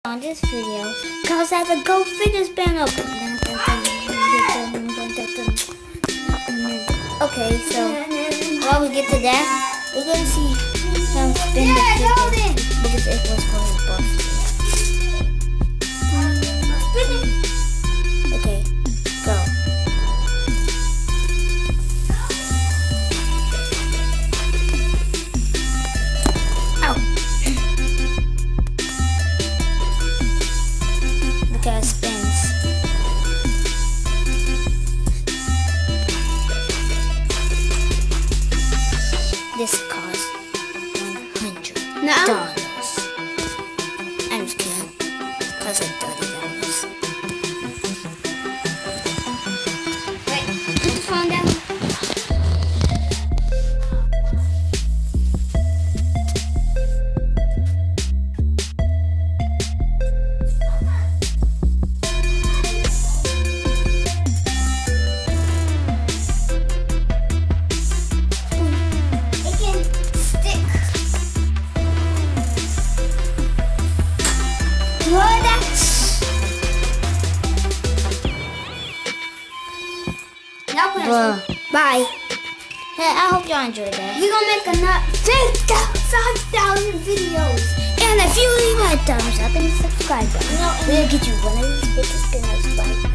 On this video, cause I have a go figure spin up. Okay, so while we get to that, we're gonna see him spin the figure because it was for his birthday. Okay, go. Spins. This cost $100. No. I'm just kidding. It cost like $30. Wait, put the phone down. Bye. Hey, I hope y'all enjoyed that. We're gonna make another 5,000 videos. And if you leave a thumbs up and subscribe button, we'll get you one of these bitches.